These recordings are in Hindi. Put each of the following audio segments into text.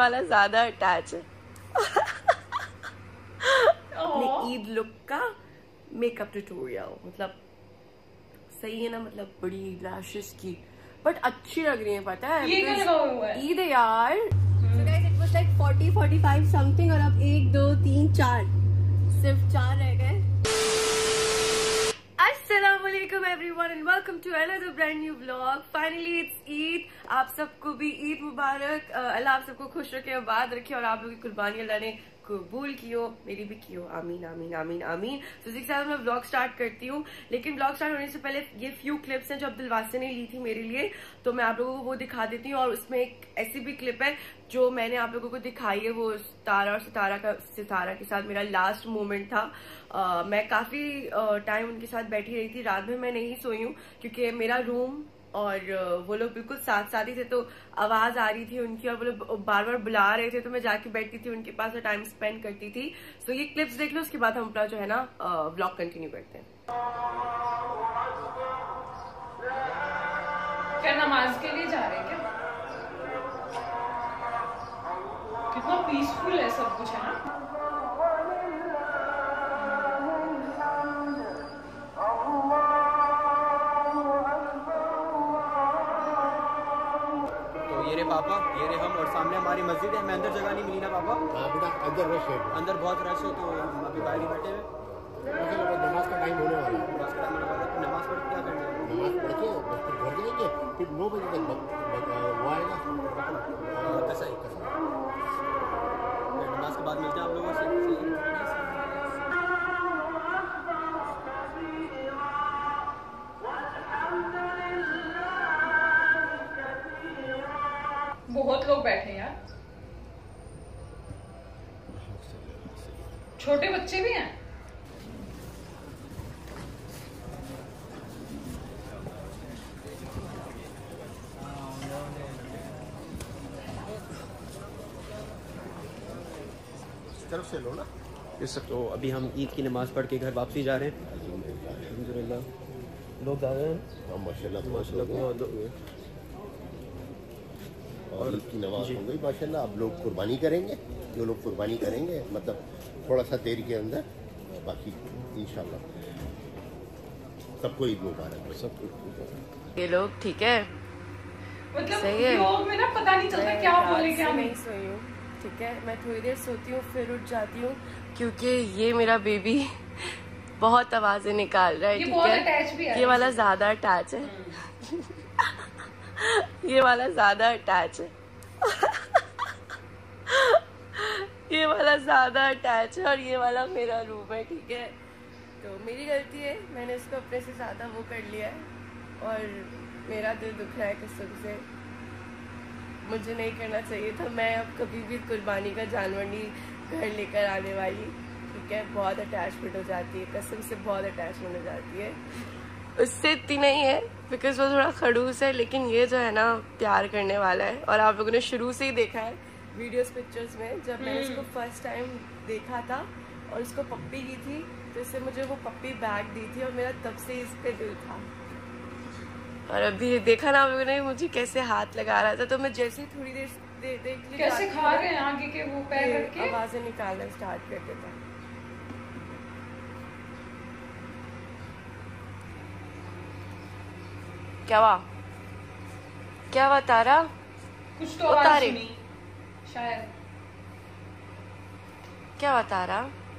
वाला ज्यादा अटैच है। अपने ईद लुक का मेकअप ट्यूटोरियल, मतलब सही है ना, मतलब बड़ी लैशेस की बट अच्छी लग रही है, पता है ईद है यार। So guys, it was like 40-45 something और अब 1 2 3 4 सिर्फ 4 रह गए। Assalamualaikum everyone and welcome to another brand new vlog. Finally it's Eid। आप सबको भी ईद मुबारक। अल्लाह आप सबको खुश रखे, आबाद रखे और आप लोगों की कुर्बानी अल्लाह ने कबूल कियो, मेरी भी कियो, आमीन आमीन आमीन आमीन। तो इसी के साथ मैं व्लॉग स्टार्ट करती हूँ, लेकिन व्लॉग स्टार्ट होने से पहले ये फ्यू क्लिप्स हैं जो अब्दुल वासे ने ली थी मेरे लिए, तो मैं आप लोगों को वो दिखा देती हूँ। और उसमें एक ऐसी भी क्लिप है जो मैंने आप लोगों को दिखाई है, वो तारा और सितारा के साथ मेरा लास्ट मोमेंट था। मैं काफी टाइम उनके साथ बैठी रही थी, रात में मैं नहीं सोई हूँ क्योंकि मेरा रूम और वो लोग बिल्कुल साथ साथ ही थे, तो आवाज आ रही थी उनकी और वो लोग बार बार बुला रहे थे, तो मैं जाके बैठती थी उनके पास और टाइम स्पेंड करती थी। सो ये क्लिप्स देख लो, उसके बाद हम अपना जो है ना व्लॉग कंटिन्यू करते हैं। क्या नमाज के लिए जा रहे हैं क्या? कितना पीसफुल है सब कुछ, है ना? ये रे पापा, ये रे हम, और सामने हमारी मस्जिद है। हमें अंदर जगह नहीं मिली ना पापा। बेटा अंदर रश है, अंदर बहुत रश है, तो हम अभी बाहर ही बैठे हुए। नमाज का टाइम होने वाला है। नमाज का टाइम होने वाला है, तो नमाज पढ़ के क्या करना है? नमाज पढ़ के बस फिर घर जाएंगे, फिर 9 बजे तक वो आएगा कसाई। नमाज के बाद मिलते हैं आप लोगों से। बहुत लोग बैठे हैं यार, छोटे बच्चे भी हैं। तरफ से लो ना ये सब। तो अभी हम ईद की नमाज पढ़ के घर वापसी जा रहे हैं। अल्हम्दुलिल्लाह लोग जा रहे हैं माशाल्लाह। और ईद की नमाज हो गई माशाल्लाह। अब लोग कुर्बानी करेंगे, जो लोग कुर्बानी करेंगे मतलब थोड़ा सा देर के अंदर, बाकी इंशाल्लाह सबको ईद मुबारक। सबको ये लोग ठीक है, मतलब सही है। व्लॉग में ना पता नहीं चलता क्या बोले क्या नहीं सोई हूँ, ठीक है। मैं थोड़ी देर सोती हूँ फिर उठ जाती हूँ क्योंकि ये मेरा बेबी बहुत आवाजें निकाल रहा है, ये ठीक बहुत है। अटैच भी है, ये वाला ज्यादा अटैच है। ये वाला ज्यादा अटैच है। ये वाला ज्यादा अटैच है और ये वाला मेरा रूम है, ठीक है। तो मेरी गलती है, मैंने इसको अपने से ज्यादा वो कर लिया है और मेरा दिल दुख रहा है कसम से। मुझे नहीं करना चाहिए था। मैं अब कभी भी कुर्बानी का जानवर नहीं घर लेकर आने वाली, ठीक है। बहुत अटैचमेंट हो जाती है, कसम से बहुत अटैचमेंट हो जाती है। उससे इतनी नहीं है बिकॉज वो थोड़ा खड़ूस है, लेकिन ये जो है ना प्यार करने वाला है। और आप लोगों ने शुरू से ही देखा है वीडियोस पिक्चर्स में, जब मैंने इसको फर्स्ट टाइम देखा था और इसको पप्पी की थी तो इससे मुझे वो पप्पी बैग दी थी और मेरा तब से इस पे दिल था। और अभी देखा ना आप लोगों ने मुझे कैसे हाथ लगा रहा था, तो मैं जैसे ही थोड़ी देर देख ली कैसे खा रहे हैं आगे के वो पैर रख के, आवाजें निकालना स्टार्ट कर देता। क्या हुआ तारा? कुछ तो आवाज सुनी शायद। क्या हुआ तारा?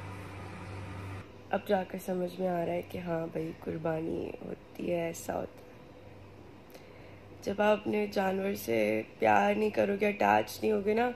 अब जाकर समझ में आ रहा है कि हाँ भाई कुर्बानी होती है, ऐसा होता है। जब आप अपने जानवर से प्यार नहीं करोगे, अटैच नहीं होगे ना,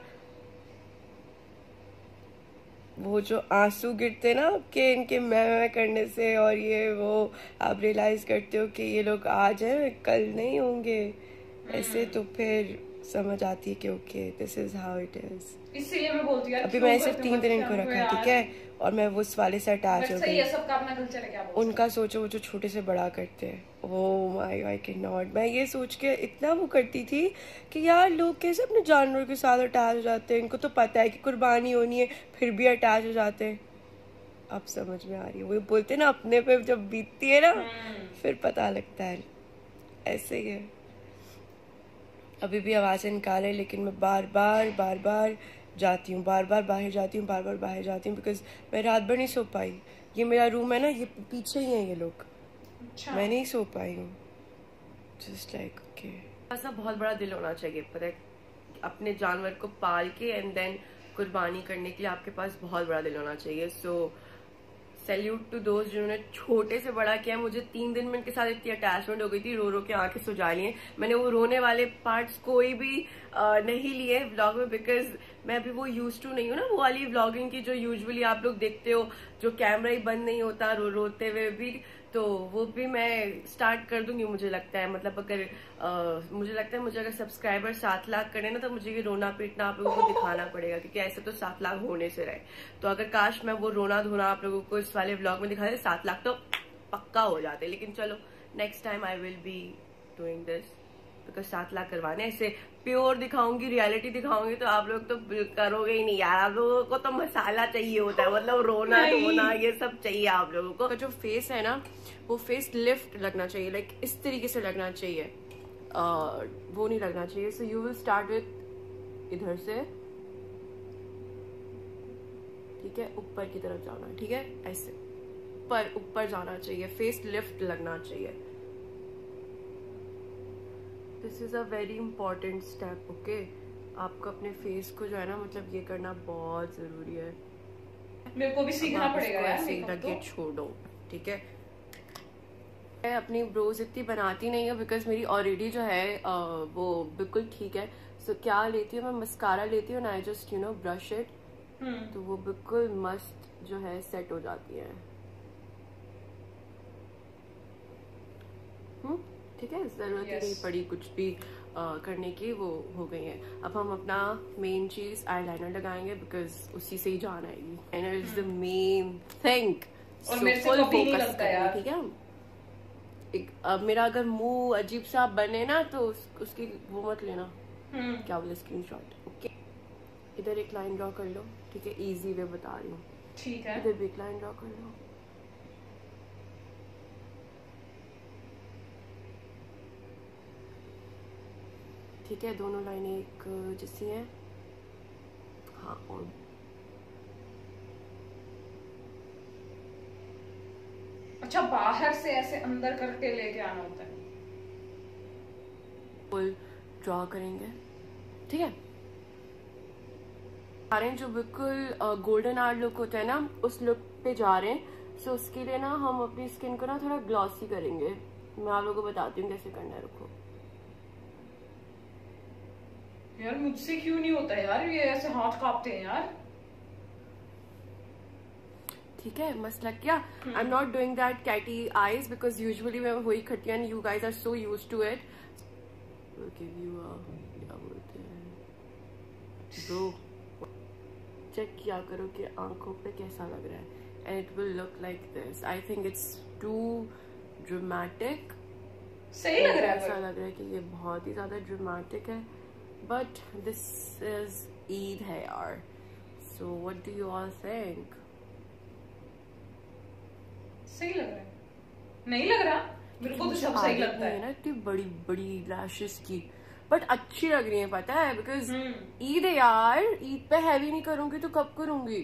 वो जो आंसू गिरते ना आपके इनके मैं करने से और ये वो, आप रियलाइज करते हो कि ये लोग आज हैं कल नहीं होंगे ऐसे, तो फिर समझ आती है कि okay this is how it is. इसलिए मैं बोलती हूँ अभी मैंने सिर्फ 3 दिन इनको रखा, ठीक है, और मैं वो उस वाले से अटैच हो गई। सबका अपना कल्चर है, क्या बोल उनका सोचो वो जो छोटे से बड़ा करते हैं, oh my I can not. मैं ये सोच के इतना वो करती थी कि यार लोग कैसे अपने जानवर के साथ अटैच हो जाते हैं, इनको तो पता है कि कुर्बानी होनी है फिर भी अटैच हो जाते हैं। अब समझ में आ रही है, वो बोलते हैं ना अपने पे जब बीतती है ना फिर पता लगता है, ऐसे ही है। अभी भी आवाज़ें निकाले, लेकिन मैं बार बार जाती हूँ, बार बार बाहर जाती हूँ, बार बार बाहर जाती हूँ, बिकॉज मैं रात भर नहीं सो पाई। ये मेरा रूम है ना, ये पीछे ही है ये लोग। अच्छा। मैं नहीं सो पाई हूँ। जस्ट लाइक ओके, ऐसा बहुत बड़ा दिल होना चाहिए, पता है, अपने जानवर को पाल के एंड देन कुर्बानी करने के लिए आपके पास बहुत बड़ा दिल होना चाहिए। सो सैल्यूट टू दोस्त जिन्होंने छोटे से बड़ा किया। मुझे 3 दिन में इनके साथ इतनी अटैचमेंट हो गई थी, रो रो के आंखें सुजा लिए। मैंने वो रोने वाले पार्ट्स कोई भी नहीं लिए व्लॉग में, बिकॉज मैं अभी वो यूज टू नहीं हूँ ना, वो वाली व्लॉगिंग की जो यूजुअली आप लोग देखते हो, जो कैमरा ही बंद नहीं होता रोते हुए भी। तो वो भी मैं स्टार्ट कर दूंगी, मुझे लगता है। मतलब अगर मुझे लगता है मुझे अगर सब्सक्राइबर 7 लाख करे ना, तो मुझे ये रोना पीटना आप लोगों को दिखाना पड़ेगा, क्योंकि ऐसे तो 7 लाख होने से रहे। तो अगर काश मैं वो रोना धोना आप लोगों को इस वाले व्लॉग में दिखा दे, 7 लाख तो पक्का हो जाते। लेकिन चलो, next time I will be doing this, because 7 lakh करवाने। ऐसे प्योर दिखाऊंगी, रियलिटी दिखाऊंगी, तो आप लोग तो करोगे ही नहीं यार। आप लोगों को तो मसाला चाहिए होता है, मतलब रोना धोना ये सब चाहिए आप लोगों को। जो फेस है ना, वो फेस लिफ्ट लगना चाहिए, लाइक इस तरीके से लगना चाहिए, वो नहीं लगना चाहिए। So you will start with इधर से, ठीक है, ऊपर की तरफ जाना, ठीक है, ऐसे ऊपर जाना चाहिए, फेस लिफ्ट लगना चाहिए। This is a very important step, okay. आपको अपने फेस को जो है ना, मतलब ये करना बहुत जरूरी है। मेरे को भी सीखना पड़ेगा यार मेकअप तो। छोड़ो, ठीक है। मैं अपनी ब्रोज इतनी बनाती नहीं हूँ, बिकॉज मेरी ऑलरेडी जो है वो बिल्कुल ठीक है। सो क्या लेती हूँ मैं, मस्कारा लेती हूँ ना, I just you know brush it, तो वो बिल्कुल मस्त जो है सेट हो जाती है। ठीक है, जरूरत ही नहीं पड़ी कुछ भी करने की, वो हो गई है। अब हम अपना मेन चीज आईलाइनर लगाएंगे, बिकॉज उसी से ही जान आएगी। Eyeliner is the main thing. और मेरे से कभी नहीं लगता यार, ठीक है। अब मेरा अगर मुंह अजीब सा बने ना, तो उसकी वो मत लेना, क्या बोले, स्क्रीनशॉट। ओके, इधर एक लाइन ड्रॉ कर लो, ठीक है, इजी वे बता रही हूँ, ठीक है। इधर भी एक लाइन ड्रॉ कर लो, ठीक है। दोनों लाइनें एक जैसी हैं, हाँ। और अच्छा, बाहर से ऐसे अंदर करके लेके आना होता है। फुल ड्रॉ करेंगे, ठीक है। आ रहे हैं जो बिल्कुल गोल्डन आवर लुक होता है ना, उस लुक पे जा रहे हैं। सो उसके लिए ना हम अपनी स्किन को ना थोड़ा ग्लॉसी करेंगे। मैं आप लोगों को बताती हूँ कैसे करना है, रुको। यार मुझसे क्यों नहीं होता यार, ये ऐसे हाथ कांपते हैं यार। ठीक है, मस्त लग गया। I am not doing that catty eyes, because usually मैं वही करती हूँ, you guys are so used to it. Give you क्या बोलते हैं ब्रो, चेक किया करो कि आंखों पे कैसा लग रहा है, and it will look like this. I think it's too dramatic. सही लग रहा है, ऐसा लग रहा है कि ये बहुत ही ज्यादा ड्रामेटिक है, बट दिस इज ईद है यार। So what do you all think? सही लग रहा है? नहीं लग रहा? मेरे को तो सब सही लगता है ना, इतनी बड़ी बड़ी लैशेस की, बट अच्छी लग रही है, पता है, बिकॉज ईद है यार। ईद पे हैवी नहीं करूंगी तो कब करूंगी?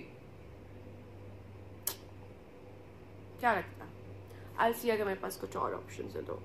क्या लगता है? आई सी अगर मेरे पास कुछ और ऑप्शंस है तो।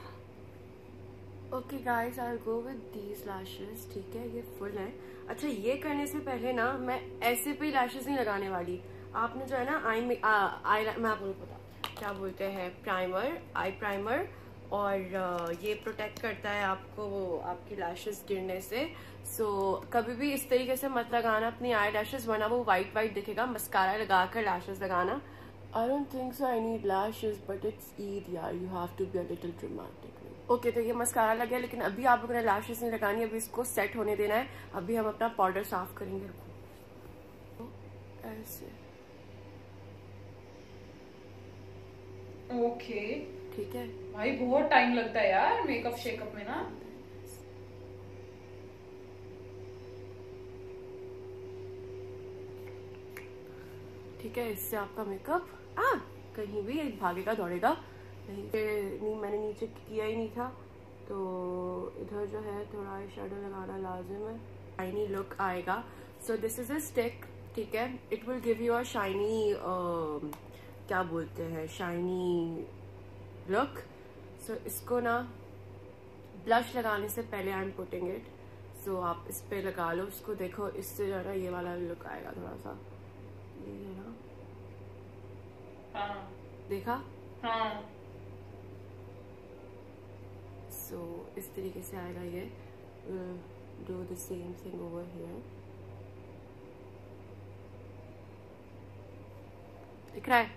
Okay guys, I will go with these lashes, ठीक है, ये फुल है। अच्छा, ये करने से पहले ना मैं ऐसे पे लैशेस नहीं लगाने वाली। आपने जो है ना मैं आपको पता क्या बोलते हैं, प्राइमर, आई प्राइमर, और ये प्रोटेक्ट करता है आपको आपकी लैशेस गिरने से। सो कभी भी इस तरीके से मत लगाना अपनी आई लैशेस, वरना वो वाइट वाइट दिखेगा। मस्कारा लगा कर लैशेस लगाना। I don't think so I need lashes, but it's Eid यार, you have to be a little dramatic. Okay, तो ये मस्कारा लग गया, लेकिन अभी आप लोगों ने लैशेस नहीं लगानी, अभी इसको सेट होने देना है। अभी हम अपना पाउडर साफ करेंगे, ऐसे। ओके, ठीक है भाई, बहुत टाइम लगता है यार मेकअप शेकअप में ना। ठीक है, इससे आपका मेकअप कहीं भी भागेगा दौड़ेगा नहीं। मैंने नीचे किया ही नहीं था, तो इधर जो है थोड़ा आई शेडो लगाना लाजिम है, शाइनी लुक आएगा। So this is a stick, ठीक है, it will give you a shiny क्या बोलते हैं, शाइनी लुक। सो इसको ना ब्लश लगाने से पहले I am putting it, so आप इस पे लगा लो इसको, देखो इससे जो है ना ये वाला लुक आएगा थोड़ा सा, ये है ना, हाँ देखा, हाँ। सो इस तरीके से आएगा ये। Do the same thing over here, दिख रहा है?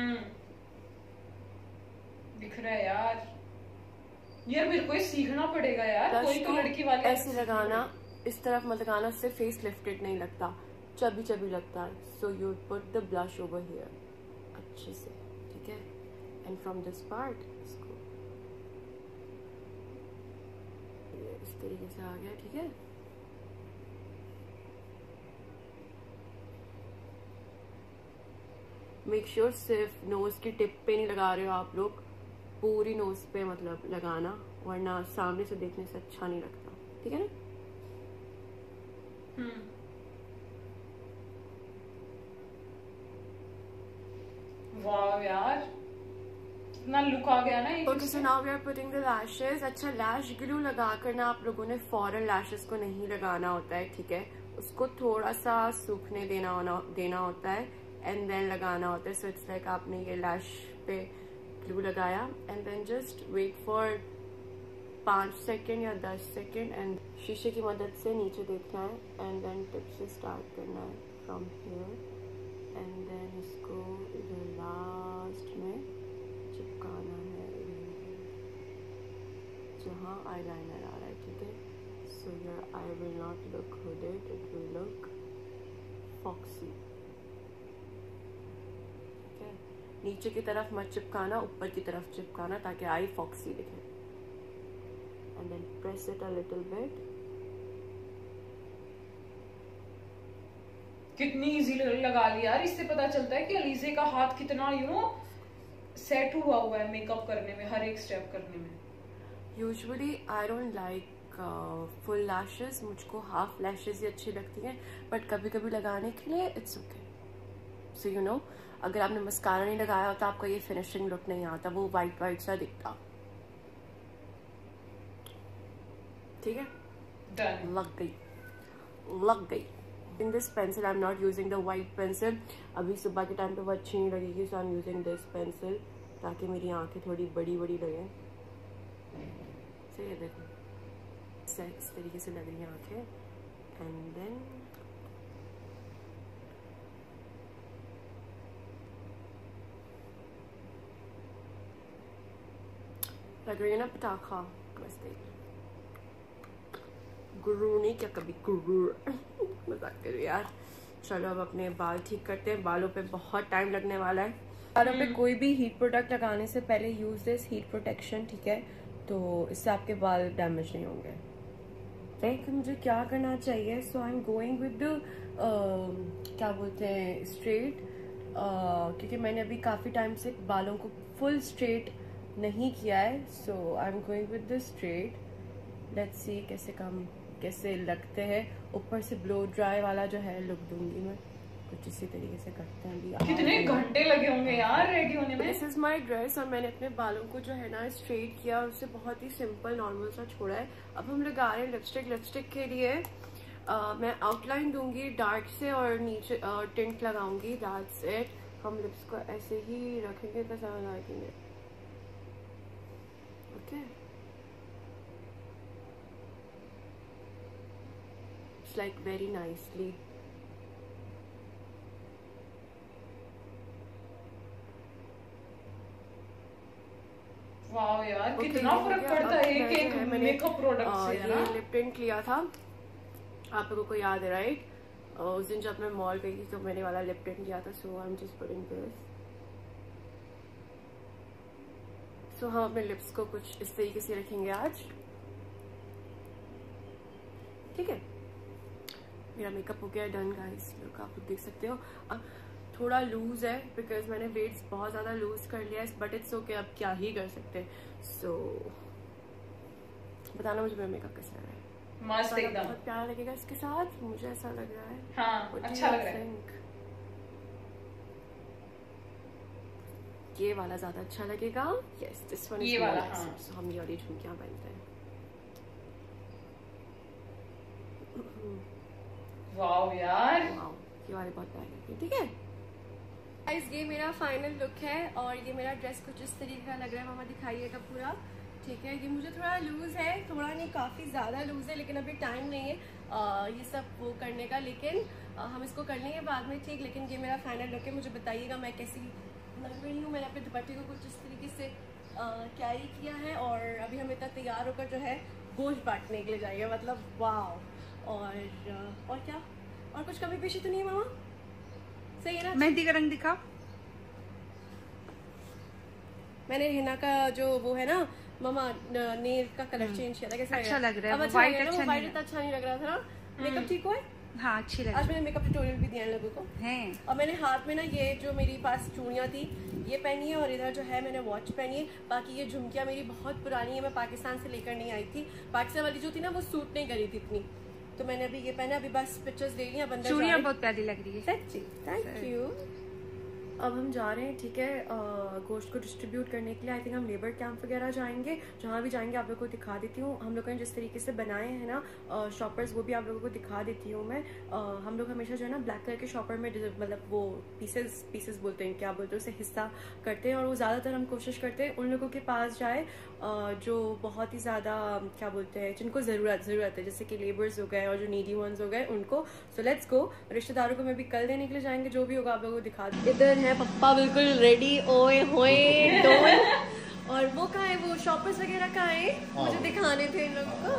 दिख रहा है यार मेरे को सीखना पड़ेगा यार, कोई तो लड़की वाले ऐसे लगाना, इस तरफ मत लगाना, उससे फेस लिफ्टेड नहीं लगता, चबी चबी लगता है। So you put the blush over here अच्छे से, ठीक है, एंड फ्रॉम दिस पार्ट इसको इस तरीके से आ गया, ठीक है। मेक श्योर सिर्फ नोज की टिप पे नहीं लगा रहे हो आप लोग, पूरी नोज पे मतलब लगाना, वरना सामने से देखने से अच्छा नहीं लगता, ठीक है ना। वाह यार इतना लुक आ गया ना। Okay, so now we are putting the lashes. अच्छा, लैश ग्लू लगा कर ना आप लोगों ने फौरन लैशेस को नहीं लगाना होता है, ठीक है, उसको थोड़ा सा सूखने देना होता है एंड देन लगाना होता है। सो इट्स लाइक आपने ये लैश पे ग्लू लगाया and then just wait for 5 second या 10 सेकेंड एंड शीशे की मदद से नीचे देखना है एंड देन टिप से स्टार्ट करना है फ्रॉम हियर एंड देन इसको इधर लास्ट में चिपकाना है जहाँ आईलाइनर आ रहा है, ठीक है। So your eye will not look hooded, it will look foxy, ठीक है। नीचे की तरफ मत चिपकाना, ऊपर की तरफ चिपकाना ताकि आई फॉक्सी दिखे। And then press it a little bit. कितनी इजी लगा लिया यार, इससे पता चलता है कि अलीजे का हाथ कितना सेट हुआ है मेकअप करने में, हर एक स्टेप करने में। Usually I don't like full lashes, मुझको हाफ लैशेस ही अच्छी लगती हैं, बट कभी कभी लगाने के लिए it's okay. So you know, अगर आपने मस्कारा नहीं लगाया होता आपका ये फिनिशिंग लुक नहीं आता, वो वाइट वाइट सा दिखता, ठीक है। Done. लग गई। In this pencil I am not using the white pencil, अभी सुबह के टाइम पे वो अच्छी नहीं लगेगी, so I am using this pencil ताकि मेरी आंखें थोड़ी बड़ी बड़ी लगें। सही है, देखो इस तरीके से लग रही हैं आंखें एंड देन लग रही है ना पटाखा, मस्ती गुरु नहीं क्या, कभी गुरु मजाक करो यार। चलो अब अपने बाल ठीक करते हैं, बालों पे बहुत टाइम लगने वाला है। बालों पे कोई भी हीट प्रोडक्ट लगाने से पहले यूज दिस हीट प्रोटेक्शन, ठीक है, तो इससे आपके बाल डैमेज नहीं होंगे। देख मुझे क्या करना चाहिए, so I am going with क्या बोलते हैं स्ट्रेट, क्योंकि मैंने अभी काफ़ी टाइम से बालों को फुल स्ट्रेट नहीं किया है, so I am going with the straight. Let's see कैसे लगते हैं। ऊपर से ब्लो ड्राई वाला जो है लुक दूंगी मैं, कुछ इसी तरीके से करते हैं अभी। कितने घंटे लगे होंगे यार रेडी होने में। दिस इज माई ड्रेस, और मैंने अपने बालों को जो है ना स्ट्रेट किया और उसे बहुत ही सिंपल नॉर्मल सा छोड़ा है। अब हम लगा रहे हैं लिपस्टिक। लिपस्टिक के लिए मैं आउटलाइन दूंगी डार्क से और नीचे टिंट लगाऊंगी, दैट्स इट। हम लिप्स को ऐसे ही रखेंगे तो समझ आएंगे, okay. Like very nicely. Wow यार कितना फर्क पड़ता है एक मेकअप प्रोडक्ट से, है ना। ये लिप टिंट लिया था, आप लोगों को याद है राइट? उस दिन जब मैं मॉल गई थी तो मैंने वाला लिप टिंट लिया था। So I am just putting this. So हम अपने लिप्स को कुछ इस तरीके से रखेंगे आज, ठीक है। मेरा मेकअप हो गया डन गाइस, लुक आप देख सकते हो। अब थोड़ा लूज है बिकॉज मैंने वेट्स बहुत ज़्यादा लूज कर लिया है, बट इट्स ओके, अब क्या ही कर सकते हैं। सो बताना मुझे मेरा मेकअप कैसा है। मस्त एकदम, बहुत प्यारा लगेगा इसके साथ, मुझे ऐसा लग रहा है। हाँ अच्छा लग रहा है। ये वाला ज्यादा अच्छा लगेगा। यस दिस वन इज ये वाला, हाँ। हम ये वाली झुमकियां पहनते हैं। वाओ यार, वाओ ये वाले बहुत प्यारे लगते हैं। ठीक है गाइस, ये मेरा फाइनल लुक है और ये मेरा ड्रेस कुछ इस तरीके का लग रहा है। मामा दिखाइएगा पूरा। ठीक है, ये मुझे थोड़ा लूज है, थोड़ा नहीं काफ़ी ज़्यादा लूज है, लेकिन अभी टाइम नहीं है ये सब वो करने का, लेकिन हम इसको कर लेंगे बाद में। ठीक, लेकिन ये मेरा फाइनल लुक है। मुझे बताइएगा मैं कैसी लग रही हूँ। मैंने अपने दुपट्टे को कुछ इस तरीके से कैरी किया है और अभी हम इतना तैयार होकर जो है गोश्त बांटने के लिए जाएंगे। मतलब वाह। और क्या, और कुछ कमी पेशी तो नहीं है मामा? सही है ना? मेहंदी का रंग दिखा। मैंने हिना का जो वो है ना मामा नेल का कलर चेंज किया था। कैसा अच्छा लग रहा है। अब अच्छा वाइट लग रहा है, अच्छा वाइट नहीं इतना अच्छा नहीं लग रहा था ना। मेकअप ठीक हुआ है? हाँ अच्छी लग आज मैंने मेकअप ट्यूटोरियल भी दिया है लोगों को है। और मैंने हाथ में ना ये जो मेरी पास चूड़ियाँ थी ये पहनी है और इधर जो है मैंने वॉच पहनी है। बाकी ये झुमकियाँ मेरी बहुत पुरानी है, मैं पाकिस्तान से लेकर नहीं आई थी। पाकिस्तान वाली जो थी ना वो सूट नहीं करी थी इतनी, तो मैंने अभी ये पहना। अभी बस पिक्चर्स ले लिया, बंदा चूड़ियाँ बहुत प्यारी लग रही है। सच्ची, थैंक यू। अब हम जा रहे हैं, ठीक है, गोश्त को डिस्ट्रीब्यूट करने के लिए। आई थिंक हम लेबर कैंप वगैरह जाएंगे। जहाँ भी जाएंगे आप लोगों को दिखा देती हूँ। हम लोगों ने जिस तरीके से बनाए हैं ना शॉपर्स, वो भी आप लोगों को दिखा देती हूँ मैं। हम लोग हमेशा जो है ना ब्लैक कलर के शॉपर में मतलब वो पीसेस बोलते हैं, क्या बोलते हैं उसे, हिस्सा करते हैं। और वो ज़्यादातर हम कोशिश करते हैं उन लोगों के पास जाए जो बहुत ही ज़्यादा क्या बोलते हैं, जिनको ज़रूरत है, जैसे कि लेबर्स हो गए और जो नीडी वंस हो गए उनको। So let's go. रिश्तेदारों को मैं भी कल देने के लिए जाएंगे। जो भी होगा आप लोगों को दिखा दूँ। इधर है पप्पा बिल्कुल रेडी, ओए होए डोल। और वो कहाँ है, वो शॉपर्स वगैरह कहाँ है? मुझे दिखाने थे इन लोगों को।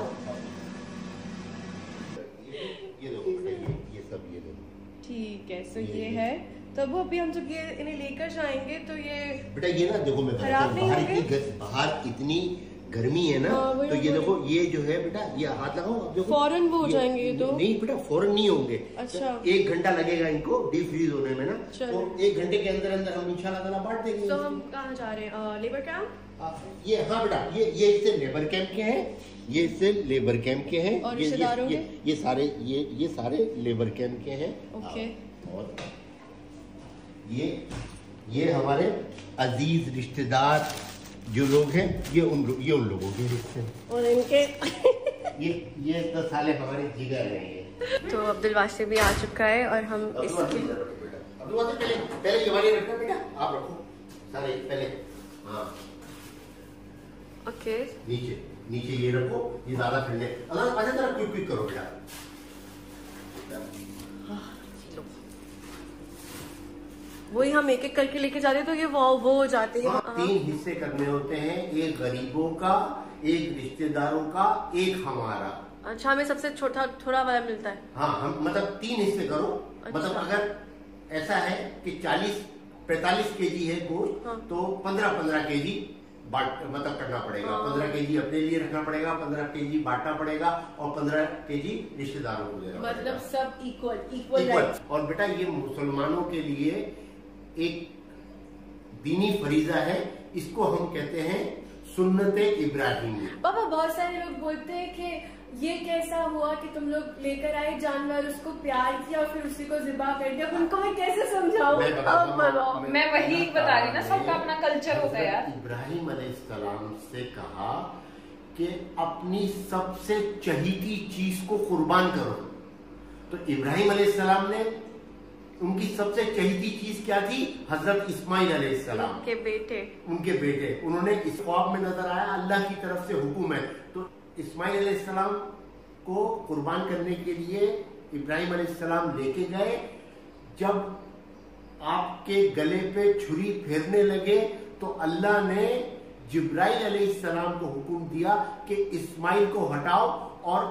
ये सब ये ठीक है, सो ये है। तो वो अभी हम जब ये इन्हें लेकर जाएंगे तो ये बेटा ये ना देखो, मैं खराब नहीं होंगे? बाहर इतनी गर्मी है ना, हाँ, तो ये देखो ये जो है बेटा, ये हाथ लगाओ, अब देखो फौरन वो हो जाएंगे ये तो। नहीं बेटा फौरन नहीं होंगे। अच्छा। 1 घंटा लगेगा इनको डीप फ्रीज होने में ना, चलो। तो 1 घंटे के अंदर अंदर हम इंशाल्लाह ताला बांट देंगे। तो हम कहाँ जा रहे हैं? Labour camp. ये हाँ बेटा, ये इससे लेबर कैंप के हैं, ये इससे लेबर कैंप के हैं। और रिश्तेदारों के? ये सारे लेबर कैंप के हैं। ओके। और ये हमारे अजीज रिश्तेदार जो लोग हैं, ये उन लोगों के रिश्ते हैं। और इनके ये तो साले हमारे जिगर हैं। तो अब्दुल वासी भी आ चुका है और हम इसके पहले ये वाली रखना बेटा, आप रखो सारे पहले। हाँ ओके। नीचे ये रखो, ये ज्यादा ठंडे। अल्लाह अच्छा जरा क्विक करो बेटा। वही हम एक करके लेके जाते हैं तो ये वो हो जाते हैं। 3 हिस्से करने होते हैं, एक गरीबों का, एक रिश्तेदारों का, एक हमारा। अच्छा, हमें सबसे छोटा थोड़ा वाला मिलता है। हाँ, हम मतलब 3 हिस्से करो। अच्छा। मतलब अगर ऐसा है कि 40-45 केजी है गोश्त, हाँ। तो 15-15 केजी मतलब करना पड़ेगा। हाँ। 15 केजी अपने लिए रखना पड़ेगा, 15 केजी बांटना पड़ेगा और 15 केजी रिश्तेदारों को देना पड़ेगा। मतलब सब इक्वल। और बेटा ये मुसलमानों के लिए एक दीनी फरीजा है, इसको हम कहते हैं सुन्नत इब्राहिमी। पापा बहुत सारे लोग बोलते हैं कि ये कैसा हुआ कि तुम लोग लेकर आए जानवर, उसको प्यार किया और फिर उसी को ज़िबा कर दिया। उनको मैं कैसे समझाऊं? मैं वही बता रही ना, सबका अपना कल्चर होता है यार। इब्राहिम अलैहिस्सलाम से कहा कि अपनी सबसे चहीती चीज को कुर्बान करो। तो इब्राहिम अलैहिस्सलाम ने, उनकी सबसे चहीती चीज क्या थी? हजरत इस्माइल अलैहिस्सलाम, उनके बेटे। उन्होंने इस ख्वाब में नजर आया, अल्लाह की तरफ से हुक्म है। तो इस्माइल अलैहिस्सलाम को कुर्बान करने के लिए इब्राहिम अलैहिस्सलाम लेके गए। जब आपके गले पे छुरी फेरने लगे तो अल्लाह ने जिब्राइल अलैहिस्सलाम को हुक्म दिया कि इस्माइल को हटाओ और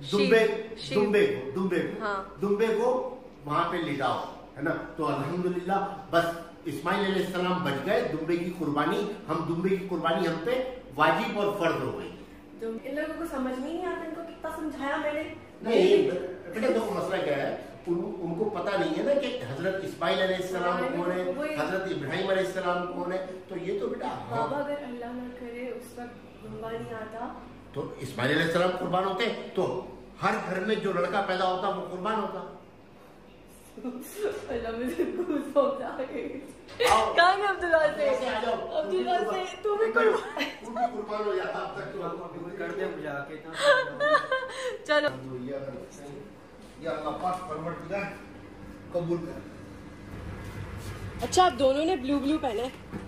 दुम्बे को वहां पे लिटाओ, है ना। तो अल्हम्दुलिल्लाह बस इस्माइल अलैहिस्सलाम बच गए। दुम्बे की कुर्बानी हम पे वाजिब और फर्ज हो गई। तो इन लोगों को समझ में नहीं आता, इनको कितना समझाया मैंने। नहीं बेटा, देखो मसला क्या है, उनको पता नहीं है ना कि हजरत इस्माइल अलैहिस्सलाम कौन है, हजरत इब्राहिम अलैहिस्सलाम कौन है। तो ये तो बेटा बाबा अगर अल्लाह ना करे उस वक्त दुम्बा नहीं आता तो इस्माइल अलैहिस्सलाम कुर्बान होते तो हर घर में जो लड़का पैदा होता वो कुर्बान होता। अब्दुल्ला से तू भी कुर्बान हो जाता अब तक चलो या अल्लाह पाक परवरदिगार कबूल कर। अच्छा, आप दोनों ने ब्लू ब्लू पहने।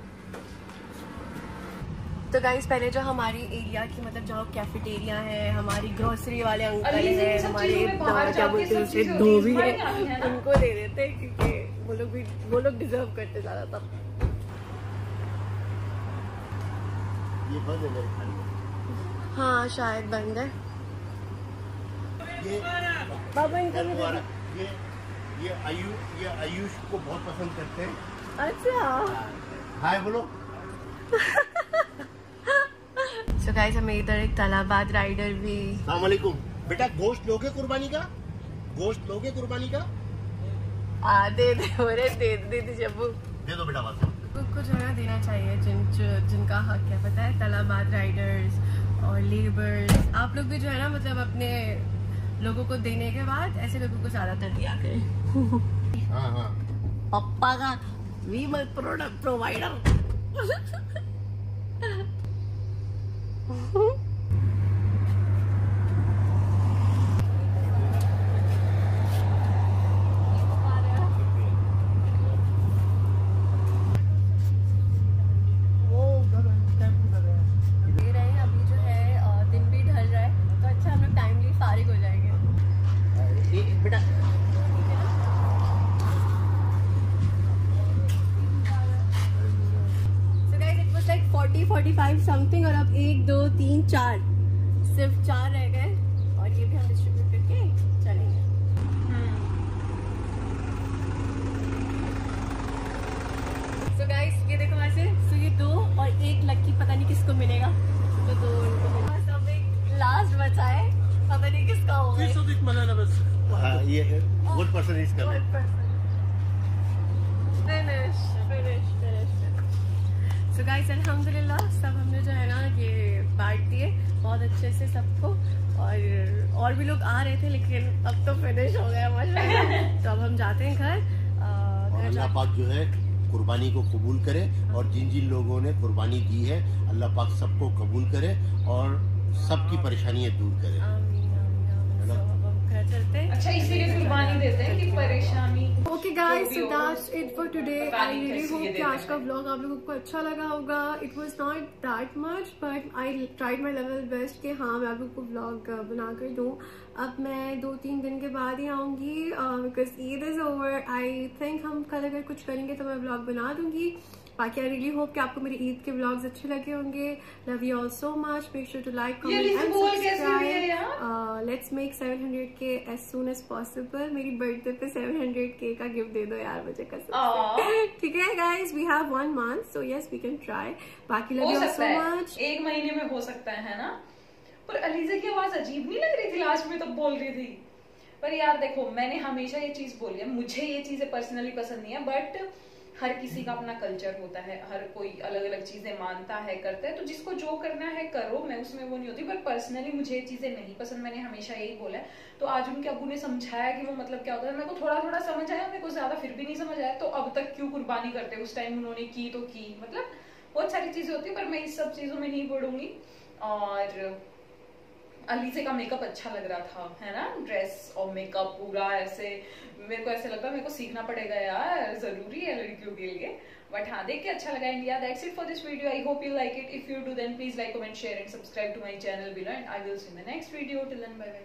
तो गाइस पहले जो हमारी एरिया की मतलब जो कैफेटेरिया है, हमारी ग्रोसरी वाले अंकल है, हमारे क्या बोलते हैं धोबी है, उनको दे देते क्योंकि वो लोग डिजर्व करते ज्यादा। तब ये बंद है मेरे खाने में। हाँ शायद बंद है। ये बाबा इनको ये आयुष को बहुत पसंद करते हैं। अच्छा हाय बोलो। सो गाइस हमें इधर एक तालाबाद राइडर भी। अस्सलाम वालेकुम। बेटा गोश्त लोगे कुर्बानी का? गोश्त लोगे कुर्बानी का? दे दे जब्बू दे दो बेटा बस। को जो है देना चाहिए जिनका हक है, पता है, तालाबाद राइडर्स और लेबर्स। आप लोग भी जो है ना मतलब अपने लोगों को देने के बाद ऐसे लोगों को ज्यादातर दिया करें। हाँ पप्पा का वी प्रोडक्ट प्रोवाइडर। बेटा So guys, it was like 40-45 something और अब 1 2 3 4 सिर्फ 4 रह गए और ये भी हम डिस्ट्रीब्यूट करके चलेंगे। So guys, ये देखो वैसे, so ये 2 और 1 लकी पता नहीं किसको मिलेगा, तो 2 उनको मिलेगा। सब एक लास्ट बचा है, पता नहीं किसका होगा। हाँ ये गुड पर्सन इसका सो गाइस अल्हम्दुलिल्लाह सब हमने जो है ना ये बांट दिए बहुत अच्छे से सबको, और भी लोग आ रहे थे लेकिन अब तो फिनिश हो गया माशाल्लाह। तो अब हम जाते हैं घर। अल्लाह पाक जो है कुर्बानी को कबूल करे और जिन जिन लोगों ने कुर्बानी दी है अल्लाह पाक सबको कबूल करे और सबकी परेशानियां दूर करे। अच्छा इसीलिए कुर्बानी देते हैं कि परेशानी। Okay guys, so that's it for today. I really hope कि आज का व्लॉग आप लोगों को अच्छा लगा होगा। It was not that much but I tried my level best कि हाँ मैं आप लोगों को व्लॉग बनाकर दूँ। अब मैं 2-3 दिन के बाद ही आऊँगी because Eid is over. I think हम कल अगर कुछ करेंगे तो मैं व्लॉग बना दूंगी। बाकी आई रियली होप कि आपको मेरी ईद के व्लॉग्स अच्छे लगे होंगे। Love you all so much. Make sure to like, comment and subscribe. Let's make 700K as soon as possible. मेरी बर्थडे पे 700K का गिफ्ट दे दो यार मुझे कसम से। ठीक है guys, we have 1 month so yes we can try. बाकी love you all so much. 1 महीने में हो सकता है ना। पर अलीजा की आवाज अजीब नहीं लग रही थी लास्ट में, तब बोल रही थी। पर यार देखो, मैंने हमेशा ये चीज बोली है, मुझे ये चीजें पर्सनली पसंद नहीं है, बट हर किसी का अपना कल्चर होता है, हर कोई अलग अलग चीजें मानता है, करता है, तो जिसको जो करना है करो, मैं उसमें वो नहीं होती। पर पर्सनली मुझे ये चीजें नहीं पसंद, मैंने हमेशा यही बोला है। तो आज उनके अब्बू ने समझाया कि वो मतलब क्या होता है, मेरे को थोड़ा थोड़ा समझ आया, मेरे को ज्यादा फिर भी नहीं समझ आया। तो अब तक क्यों कुर्बानी करते, उस टाइम उन्होंने की तो की, मतलब बहुत सारी चीजें होती है, पर मैं इस सब चीजों में नहीं पढ़ूंगी। और अलीज़े का मेकअप अच्छा लग रहा था, है ना, ड्रेस और मेकअप पूरा ऐसे, मेरे को ऐसे लगा मेरे को सीखना पड़ेगा यार, जरूरी है लड़कियों के लिए। बट हाँ, देख के अच्छा लगा। एंड या that's it for this video. I hope you like it. If you do then please like, comment, share and subscribe to my channel below, and I will see in the next video. Till then bye bye.